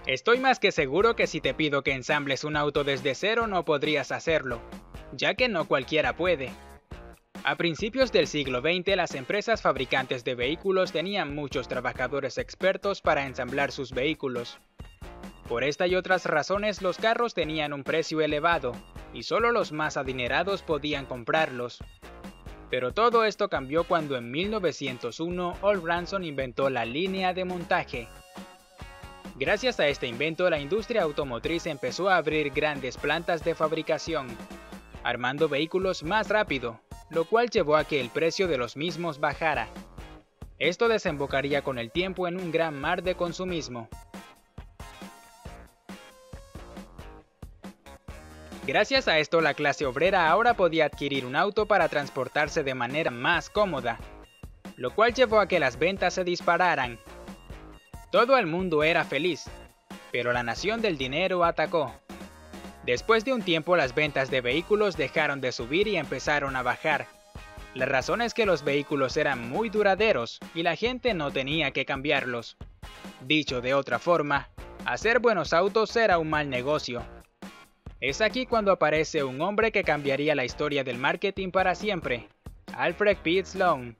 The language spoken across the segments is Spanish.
Estoy más que seguro que si te pido que ensambles un auto desde cero no podrías hacerlo, ya que no cualquiera puede. A principios del siglo XX, las empresas fabricantes de vehículos tenían muchos trabajadores expertos para ensamblar sus vehículos. Por esta y otras razones, los carros tenían un precio elevado, y solo los más adinerados podían comprarlos. Pero todo esto cambió cuando en 1901 Ol Ranson inventó la línea de montaje. Gracias a este invento, la industria automotriz empezó a abrir grandes plantas de fabricación, armando vehículos más rápido, lo cual llevó a que el precio de los mismos bajara. Esto desembocaría con el tiempo en un gran mar de consumismo. Gracias a esto, la clase obrera ahora podía adquirir un auto para transportarse de manera más cómoda, lo cual llevó a que las ventas se dispararan. Todo el mundo era feliz, pero la nación del dinero atacó. Después de un tiempo, las ventas de vehículos dejaron de subir y empezaron a bajar. La razón es que los vehículos eran muy duraderos y la gente no tenía que cambiarlos. Dicho de otra forma, hacer buenos autos era un mal negocio. Es aquí cuando aparece un hombre que cambiaría la historia del marketing para siempre: Alfred P. Sloan.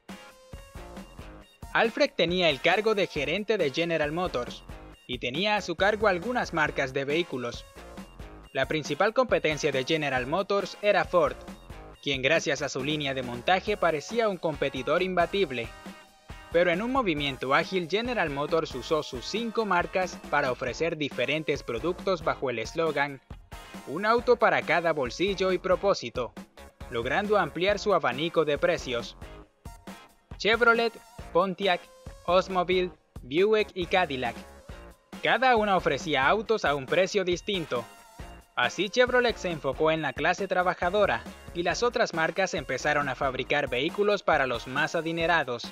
Alfred tenía el cargo de gerente de General Motors, y tenía a su cargo algunas marcas de vehículos. La principal competencia de General Motors era Ford, quien gracias a su línea de montaje parecía un competidor imbatible. Pero en un movimiento ágil, General Motors usó sus 5 marcas para ofrecer diferentes productos bajo el eslogan "Un auto para cada bolsillo y propósito", logrando ampliar su abanico de precios. Chevrolet, Pontiac, Oldsmobile, Buick y Cadillac. Cada una ofrecía autos a un precio distinto. Así Chevrolet se enfocó en la clase trabajadora, y las otras marcas empezaron a fabricar vehículos para los más adinerados.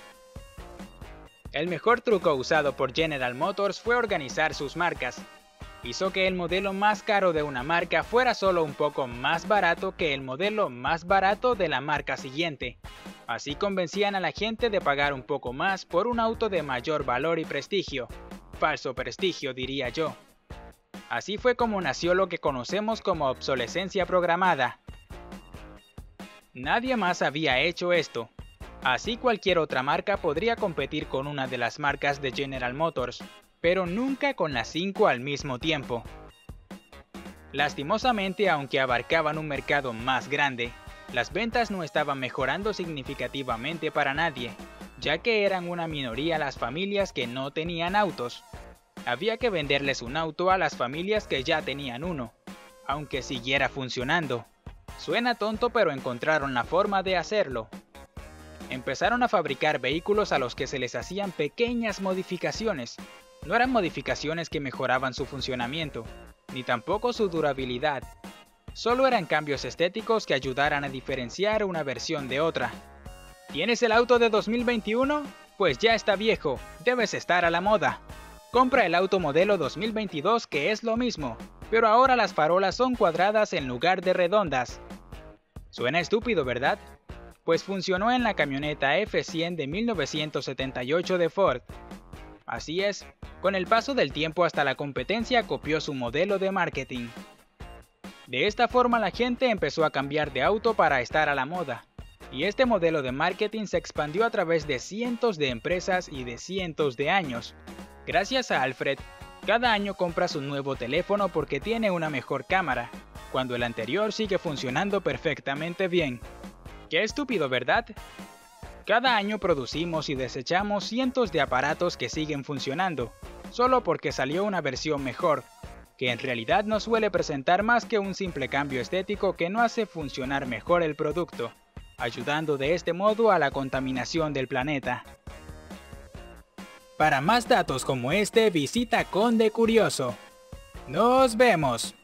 El mejor truco usado por General Motors fue organizar sus marcas. Hizo que el modelo más caro de una marca fuera solo un poco más barato que el modelo más barato de la marca siguiente. Así convencían a la gente de pagar un poco más por un auto de mayor valor y prestigio. Falso prestigio, diría yo. Así fue como nació lo que conocemos como obsolescencia programada. Nadie más había hecho esto. Así cualquier otra marca podría competir con una de las marcas de General Motors, pero nunca con las 5 al mismo tiempo. Lastimosamente, aunque abarcaban un mercado más grande, las ventas no estaban mejorando significativamente para nadie, ya que eran una minoría las familias que no tenían autos. Había que venderles un auto a las familias que ya tenían uno, aunque siguiera funcionando. Suena tonto, pero encontraron la forma de hacerlo. Empezaron a fabricar vehículos a los que se les hacían pequeñas modificaciones. No eran modificaciones que mejoraban su funcionamiento, ni tampoco su durabilidad. Solo eran cambios estéticos que ayudaran a diferenciar una versión de otra. ¿Tienes el auto de 2021? Pues ya está viejo, debes estar a la moda. Compra el auto modelo 2022, que es lo mismo, pero ahora las farolas son cuadradas en lugar de redondas. Suena estúpido, ¿verdad? Pues funcionó en la camioneta F100 de 1978 de Ford. Así es, con el paso del tiempo hasta la competencia copió su modelo de marketing. De esta forma la gente empezó a cambiar de auto para estar a la moda, y este modelo de marketing se expandió a través de cientos de empresas y de cientos de años. Gracias a Alfred, cada año compras un nuevo teléfono porque tiene una mejor cámara, cuando el anterior sigue funcionando perfectamente bien. ¡Qué estúpido!, ¿verdad? Cada año producimos y desechamos cientos de aparatos que siguen funcionando, solo porque salió una versión mejor, que en realidad no suele presentar más que un simple cambio estético que no hace funcionar mejor el producto, ayudando de este modo a la contaminación del planeta. Para más datos como este, visita Conde Curioso. ¡Nos vemos!